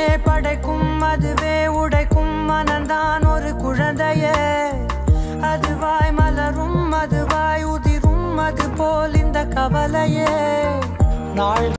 அதுவே படைக்கும் அதுவே உடைக்கும் மனந்தான் ஒரு குழந்தையே அதுவாய் மலரும் அதுவாய் உதிரும் அது போல் இந்த கவலையே நாள்